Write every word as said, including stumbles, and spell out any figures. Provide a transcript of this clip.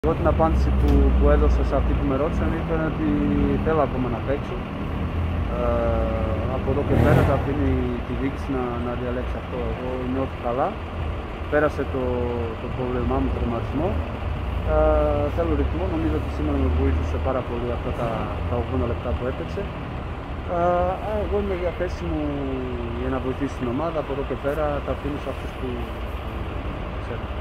Εγώ την απάντηση που, που έδωσα σε αυτή που με ρώτησαν ήταν ότι θέλω ακόμα να παίξω. Ε, από εδώ και πέρα θα αφήνει τη διοίκηση να, να διαλέξει αυτό. Εγώ νιώθω καλά. Πέρασε το, το πρόβλημά μου, το τερματισμό. Ε, θέλω ρυθμό. Νομίζω ότι σήμερα με βοήθησε πάρα πολύ αυτά τα, τα ογδόντα λεπτά που έπαιξε. Ε, εγώ είμαι διαθέσιμο για να βοηθήσω την ομάδα. Από εδώ και πέρα τα αφήνω σε αυτούς που ξέρουν.